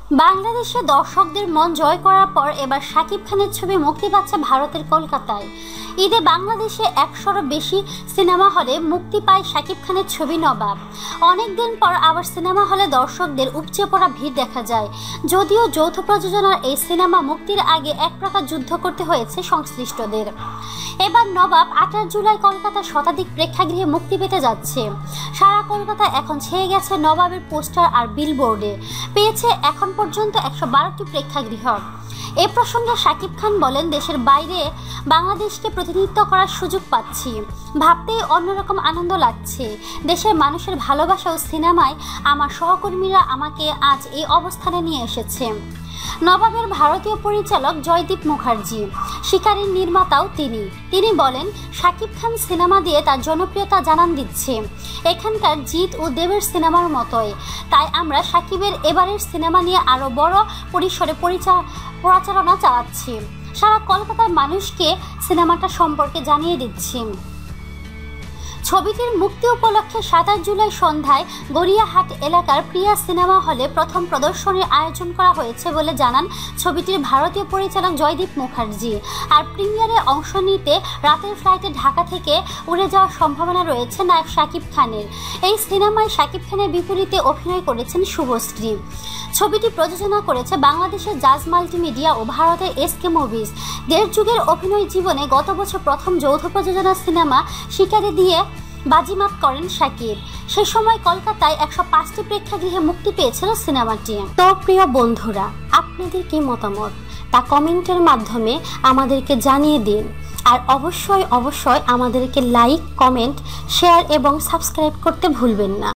বাংলাদেশে দর্শকদের মন জয় করার পর এবার শাকিব খানের ছবি মুক্তি পাচ্ছে ভারতের কলকাতায়। ঈদে বাংলাদেশে 100-ও বেশি সিনেমা হলে মুক্তি পায় শাকিব খানের ছবি নবাব। অনেকদিন পর আবার সিনেমা হলে দর্শকদের উপচে পড়া ভিড় দেখা যায়। যদিও যৌথ প্রযোজনার এই সিনেমা মুক্তির আগে এক প্রকার যুদ্ধ করতে হয়েছে সংশ্লিষ্টদের। এবার নবাব 28 জুলাই কলকাতার শতাধিক প্রেক্ষাগৃহে মুক্তি পেতে যাচ্ছে। সারা কলকাতা এখন ছেয়ে গেছে নবাবের পোস্টার আর বিলবোর্ডে। পেয়েছে এখন পর্যন্ত 112টি প্রেক্ষাগৃহ। এ প্রসঙ্গে শাকিব খান বলেন, দেশের বাইরে বাংলাদেশকে প্রতিনিধিত্ব করার সুযোগ পাচ্ছি, ভাবতেই অন্যরকম আনন্দ লাগছে। দেশের মানুষের ভালোবাসা ও সিনেমায় আমার সহকর্মীরা আমাকে আজ এই অবস্থানে নিয়ে এসেছে। নবাবের ভারতীয় পরিচালক জয়দীপ মুখার্জি, শিকারীর নির্মাতাও তিনি বলেন, শাকিব খান সিনেমা দিয়ে তার জনপ্রিয়তা জানান দিচ্ছে এখানকার জিৎ ও দেবের সিনেমার মতোই। তাই আমরা শাকিবের এবারের সিনেমা নিয়ে আরও বড় পরিসরে প্রচারণা চালাচ্ছি, সারা কলকাতার মানুষকে সিনেমাটা সম্পর্কে জানিয়ে দিচ্ছি। ছবিটির মুক্তি উপলক্ষে 27 জুলাই সন্ধ্যায় গড়িয়াহাট এলাকার প্রিয়া সিনেমা হলে প্রথম প্রদর্শনীর আয়োজন করা হয়েছে বলে জানান ছবিটির ভারতীয় পরিচালক জয়দীপ মুখার্জি। আর প্রিমিয়ারে অংশ নিতে রাতের ফ্লাইটে ঢাকা থেকে উড়ে যাওয়ার সম্ভাবনা রয়েছে নায়ক শাকিব খানের। এই সিনেমায় শাকিব খানের বিপরীতে অভিনয় করেছেন শুভশ্রী। ছবিটি প্রযোজনা করেছে বাংলাদেশের জাজ মাল্টিমিডিয়া ও ভারতের এসকে মুভিজ। 1.5 যুগের অভিনয় জীবনে গত বছর প্রথম যৌথ প্রযোজনা সিনেমা শিকারী দিয়ে বাজিমাত করেন শাকিব। সে সময় কলকাতায় 105টি প্রেক্ষাগৃহে মুক্তি পেয়েছিল সিনেমাটি। তো প্রিয় বন্ধুরা, আপনাদের কি মতামত তা কমেন্টের মাধ্যমে আমাদেরকে জানিয়ে দিন। আর অবশ্যই আমাদেরকে লাইক, কমেন্ট, শেয়ার এবং সাবস্ক্রাইব করতে ভুলবেন না।